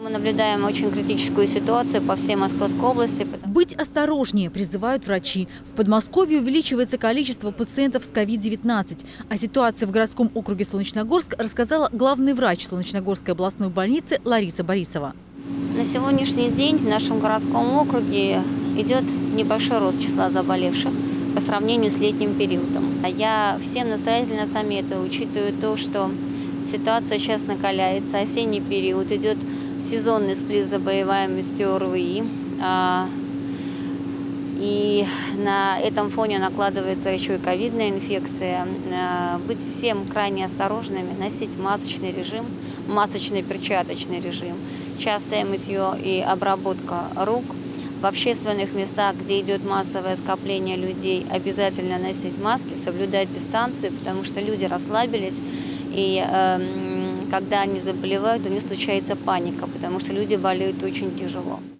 Мы наблюдаем очень критическую ситуацию по всей Московской области. Быть осторожнее, призывают врачи. В Подмосковье увеличивается количество пациентов с COVID-19. О ситуации в городском округе Солнечногорск рассказала главный врач Солнечногорской областной больницы Лариса Борисова. На сегодняшний день в нашем городском округе идет небольшой рост числа заболевших по сравнению с летним периодом. Я всем настоятельно советую, учитывая то, что ситуация сейчас накаляется, осенний период, идет сезонный всплеск заболеваемости ОРВИ. И на этом фоне накладывается еще и ковидная инфекция. Быть всем крайне осторожными, носить масочный режим, масочный перчаточный режим, частое мытье и обработка рук. В общественных местах, где идет массовое скопление людей, обязательно носить маски, соблюдать дистанцию, потому что люди расслабились. И когда они заболевают, у них случается паника, потому что люди болеют очень тяжело.